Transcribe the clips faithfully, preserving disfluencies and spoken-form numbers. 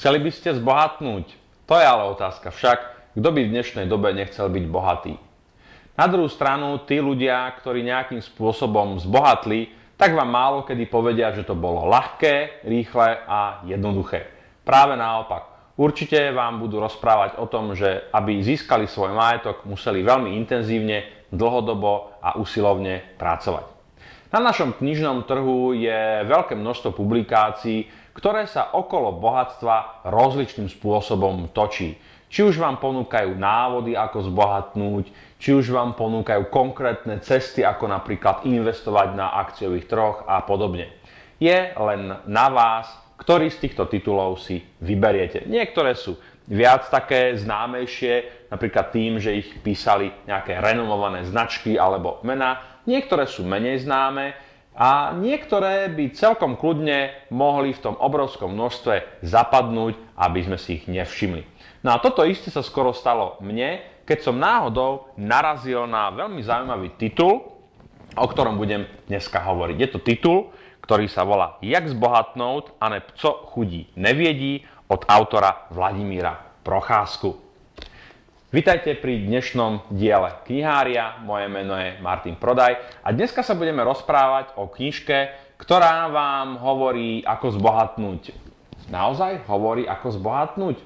Chceli by ste zbohatnúť? To je ale otázka však, kto by v dnešnej dobe nechcel byť bohatý. Na druhú stranu, tí ľudia, ktorí nejakým spôsobom zbohatli, tak vám málo kedy povedia, že to bolo ľahké, rýchle a jednoduché. Práve naopak. Určite vám budú rozprávať o tom, že aby získali svoj majetok, museli veľmi intenzívne, dlhodobo a usilovne pracovať. Na našom knižnom trhu je veľké množstvo publikácií, ktoré sa okolo bohatstva rozličným spôsobom točí. Či už vám ponúkajú návody, ako zbohatnúť, či už vám ponúkajú konkrétne cesty, ako napríklad investovať na akciových trhoch a podobne. Je len na vás, ktorý z týchto titulov si vyberiete. Niektoré sú viac také známejšie, napríklad tým, že ich písali nejaké renomované značky alebo mená. Niektoré sú menej známe a niektoré by celkom kľudne mohli v tom obrovskom množstve zapadnúť, aby sme si ich nevšimli. No a toto isté sa skoro stalo mne, keď som náhodou narazil na veľmi zaujímavý titul, o ktorom budem dneska hovoriť. Je to titul, ktorý sa volá Jak zbohatnout, a neb co chudí neviedí, od autora Vladimíra Procházku. Vitajte pri dnešnom diele Knihária, moje meno je Martin Prodaj a dneska sa budeme rozprávať o knižke, ktorá vám hovorí, ako zbohatnúť. Naozaj hovorí, ako zbohatnúť?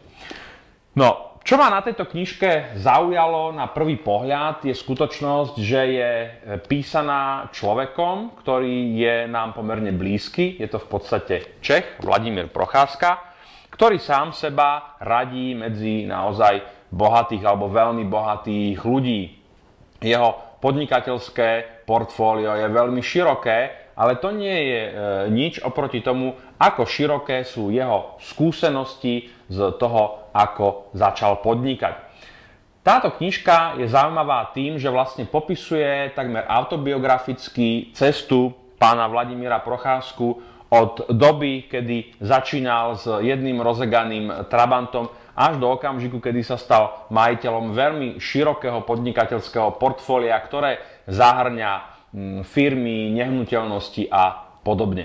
No, čo ma na tejto knižke zaujalo na prvý pohľad je skutočnosť, že je písaná človekom, ktorý je nám pomerne blízky. Je to v podstate Čech, Vladimír Procházka, ktorý sám seba radí medzi naozaj bohatých alebo veľmi bohatých ľudí. Jeho podnikateľské portfólio je veľmi široké, ale to nie je e, nič oproti tomu, ako široké sú jeho skúsenosti z toho, ako začal podnikať. Táto knižka je zaujímavá tým, že vlastne popisuje takmer autobiograficky cestu pána Vladimíra Procházku od doby, kedy začínal s jedným rozeganým trabantom až do okamžiku, kedy sa stal majiteľom veľmi širokého podnikateľského portfólia, ktoré zahŕňa firmy, nehnuteľnosti a podobne.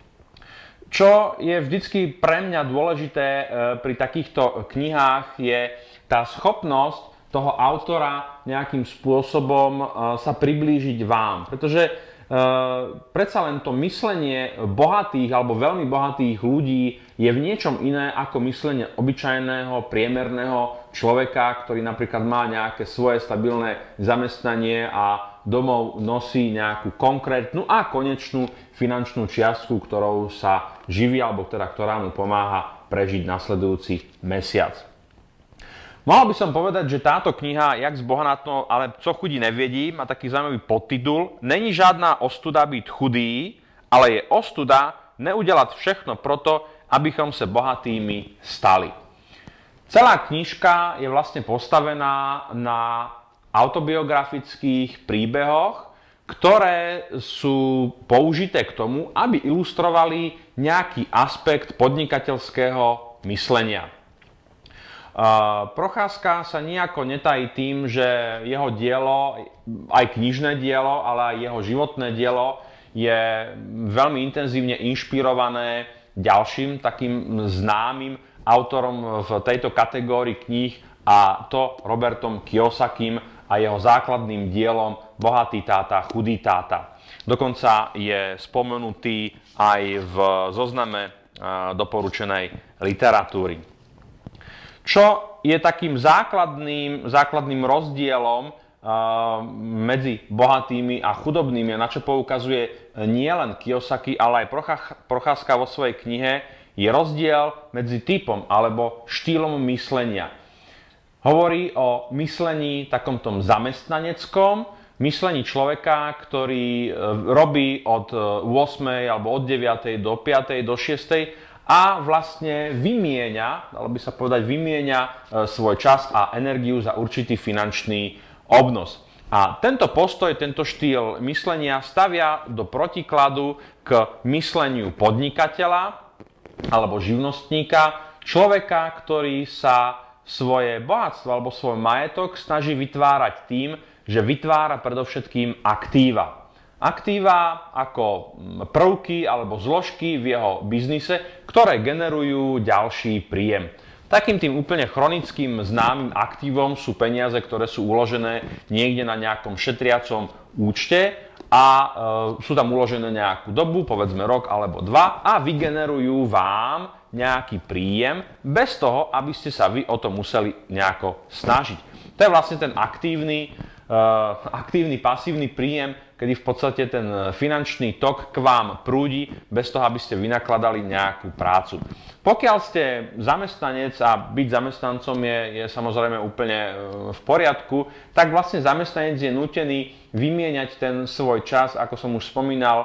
Čo je vždycky pre mňa dôležité pri takýchto knihách je tá schopnosť toho autora nejakým spôsobom sa priblížiť vám. Pretože Uh, predsa len to myslenie bohatých alebo veľmi bohatých ľudí je v niečom iné ako myslenie obyčajného, priemerného človeka, ktorý napríklad má nejaké svoje stabilné zamestnanie a domov nosí nejakú konkrétnu a konečnú finančnú čiastku, ktorou sa živí alebo teda ktorá mu pomáha prežiť nasledujúci mesiac. Mohol by som povedať, že táto kniha Jak zbohatnout, ale co chudí neviedí, má taký zaujímavý podtitul. Není žádná ostuda byť chudý, ale je ostuda neudelať všechno proto, abychom sa bohatými stali. Celá knižka je vlastne postavená na autobiografických príbehoch, ktoré sú použité k tomu, aby ilustrovali nejaký aspekt podnikateľského myslenia. Procházka sa nejako netají tým, že jeho dielo, aj knižné dielo, ale aj jeho životné dielo je veľmi intenzívne inšpirované ďalším takým známym autorom v tejto kategórii kníh, a to Robertom Kiyosakim a jeho základným dielom Bohatý táta, chudý táta. Dokonca je spomenutý aj v zozname doporučenej literatúry. Čo je takým základným, základným rozdielom uh, medzi bohatými a chudobnými, na čo poukazuje nielen Kiyosaki, ale aj Procházka vo svojej knihe, je rozdiel medzi typom alebo štýlom myslenia. Hovorí o myslení takomto zamestnaneckom, myslení človeka, ktorý robí od ôsmej alebo od deviatej do piatej do šiestej a vlastne vymieňa, dalo by sa povedať, vymieňa svoj čas a energiu za určitý finančný obnos. A tento postoj, tento štýl myslenia stavia do protikladu k mysleniu podnikateľa alebo živnostníka, človeka, ktorý sa svoje bohatstvo alebo svoj majetok snaží vytvárať tým, že vytvára predovšetkým aktíva. aktíva ako prvky alebo zložky v jeho biznise, ktoré generujú ďalší príjem. Takým tým úplne chronickým známym aktívom sú peniaze, ktoré sú uložené niekde na nejakom šetriacom účte a e, sú tam uložené nejakú dobu, povedzme rok alebo dva a vygenerujú vám nejaký príjem bez toho, aby ste sa vy o to museli nejako snažiť. To je vlastne ten aktívny, e, aktívny pasívny príjem, kedy v podstate ten finančný tok k vám prúdi bez toho, aby ste vynakladali nejakú prácu. Pokiaľ ste zamestnanec a byť zamestnancom je, je samozrejme úplne v poriadku, tak vlastne zamestnanec je nútený vymieňať ten svoj čas, ako som už spomínal,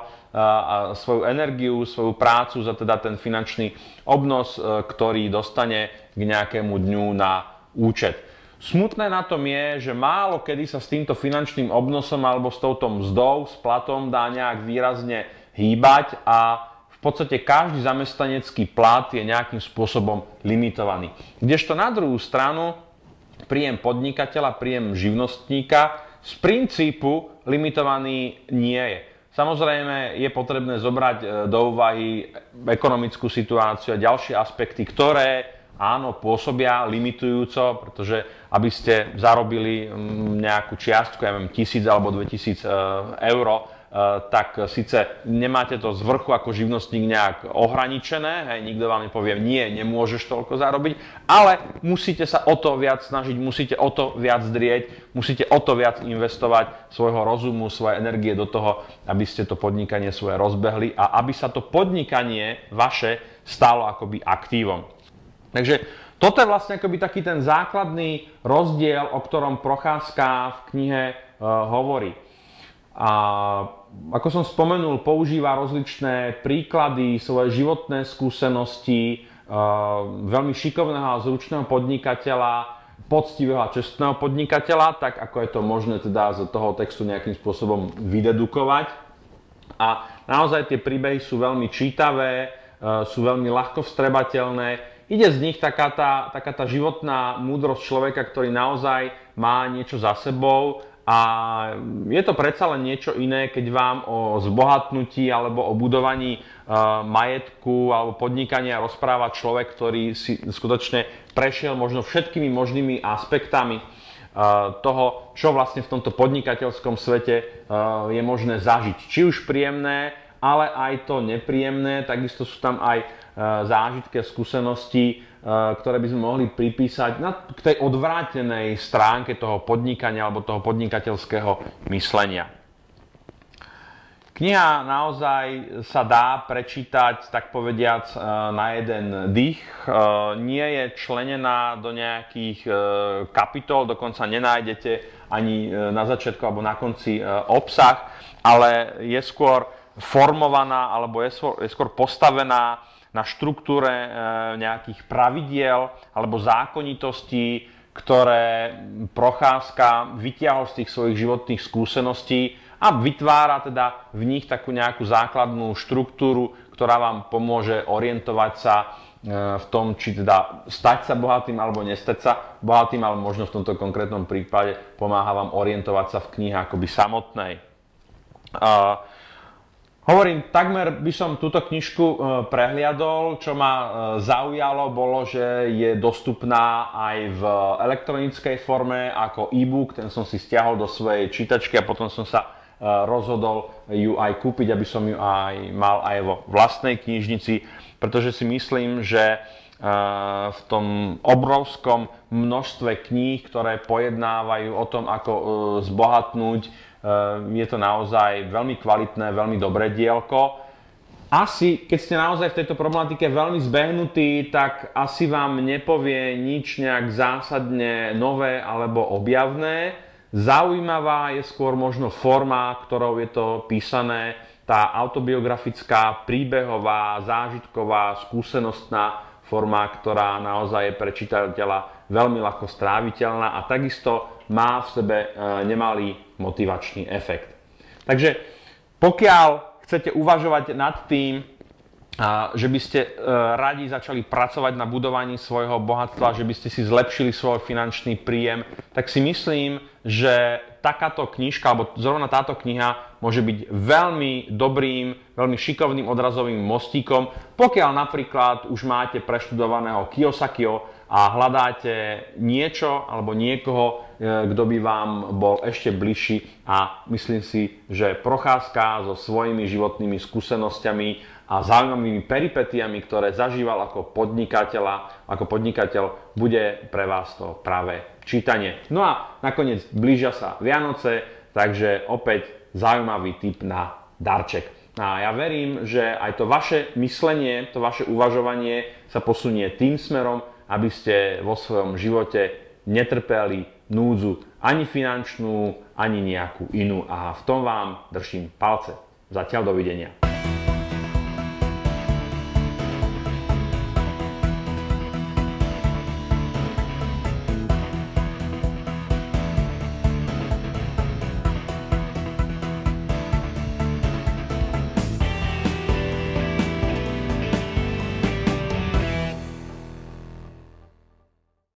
a svoju energiu, svoju prácu za teda ten finančný obnos, ktorý dostane k nejakému dňu na účet. Smutné na tom je, že málo kedy sa s týmto finančným obnosom alebo s touto mzdou, s platom dá nejak výrazne hýbať a v podstate každý zamestnanecký plat je nejakým spôsobom limitovaný. Kdežto na druhú stranu príjem podnikateľa, príjem živnostníka z princípu limitovaný nie je. Samozrejme je potrebné zobrať do úvahy ekonomickú situáciu a ďalšie aspekty, ktoré áno, pôsobia limitujúco, pretože aby ste zarobili nejakú čiastku, ja viem, tisíc alebo dvetisíc eur, tak síce nemáte to z vrchu ako živnostník nejak ohraničené, hej, nikto vám nepovie, nie, nemôžeš toľko zarobiť, ale musíte sa o to viac snažiť, musíte o to viac drieť, musíte o to viac investovať svojho rozumu, svoje energie do toho, aby ste to podnikanie svoje rozbehli a aby sa to podnikanie vaše stalo akoby aktívom. Takže toto je vlastne akoby taký ten základný rozdiel, o ktorom Procházka v knihe e, hovorí. A ako som spomenul, používa rozličné príklady, svoje životné skúsenosti, e, veľmi šikovného a zručného podnikateľa, poctivého a čestného podnikateľa, tak ako je to možné teda z toho textu nejakým spôsobom vydedukovať. A naozaj tie príbehy sú veľmi čítavé, e, sú veľmi ľahko vstrebateľné. Ide z nich taká tá, taká tá životná múdrosť človeka, ktorý naozaj má niečo za sebou a je to predsa len niečo iné, keď vám o zbohatnutí alebo o budovaní e, majetku alebo podnikania rozpráva človek, ktorý si skutočne prešiel možno všetkými možnými aspektami e, toho, čo vlastne v tomto podnikateľskom svete e, je možné zažiť. Či už príjemné, ale aj to nepríjemné, takisto sú tam aj zážitky a skúsenosti, ktoré by sme mohli pripísať k tej odvrátenej stránke toho podnikania alebo toho podnikateľského myslenia. Kniha naozaj sa dá prečítať, tak povediac, na jeden dých. Nie je členená do nejakých kapitol, dokonca nenájdete ani na začiatku alebo na konci obsah, ale je skôr formovaná alebo je skôr, je skôr postavená na štruktúre e, nejakých pravidiel alebo zákonitostí, ktoré Procházka vytiahol z tých svojich životných skúseností a vytvára teda v nich takú nejakú základnú štruktúru, ktorá vám pomôže orientovať sa e, v tom, či teda stať sa bohatým alebo nestať sa bohatým, ale možno v tomto konkrétnom prípade pomáha vám orientovať sa v knihe akoby samotnej. E, Hovorím, takmer by som túto knižku prehliadol. Čo ma zaujalo, bolo, že je dostupná aj v elektronickej forme ako e-book. Ten som si stiahol do svojej čítačky a potom som sa rozhodol ju aj kúpiť, aby som ju aj mal aj vo vlastnej knižnici, pretože si myslím, že v tom obrovskom množstve kníh, ktoré pojednávajú o tom, ako zbohatnúť, je to naozaj veľmi kvalitné, veľmi dobré dielko. Asi, keď ste naozaj v tejto problematike veľmi zbehnutí, tak asi vám nepovie nič nejak zásadne nové alebo objavné. Zaujímavá je skôr možno forma, ktorou je to písané, tá autobiografická, príbehová, zážitková, skúsenostná forma, ktorá naozaj je pre čitateľa veľmi ľahko stráviteľná a takisto má v sebe nemalý motivačný efekt. Takže pokiaľ chcete uvažovať nad tým, a že by ste e, radi začali pracovať na budovaní svojho bohatstva, že by ste si zlepšili svoj finančný príjem, tak si myslím, že takáto knižka, alebo zrovna táto kniha môže byť veľmi dobrým, veľmi šikovným odrazovým mostíkom, pokiaľ napríklad už máte preštudovaného Kiyosakiho a hľadáte niečo alebo niekoho, kto by vám bol ešte bližší, a myslím si, že prochádzka so svojimi životnými skúsenosťami a zaujímavými peripetiami, ktoré zažíval ako podnikateľa, ako podnikateľ, bude pre vás to práve čítanie. No a nakoniec blížia sa Vianoce, takže opäť zaujímavý tip na darček. A ja verím, že aj to vaše myslenie, to vaše uvažovanie sa posunie tým smerom, aby ste vo svojom živote netrpeli núdzu ani finančnú, ani nejakú inú. A v tom vám držím palce. Zatiaľ dovidenia.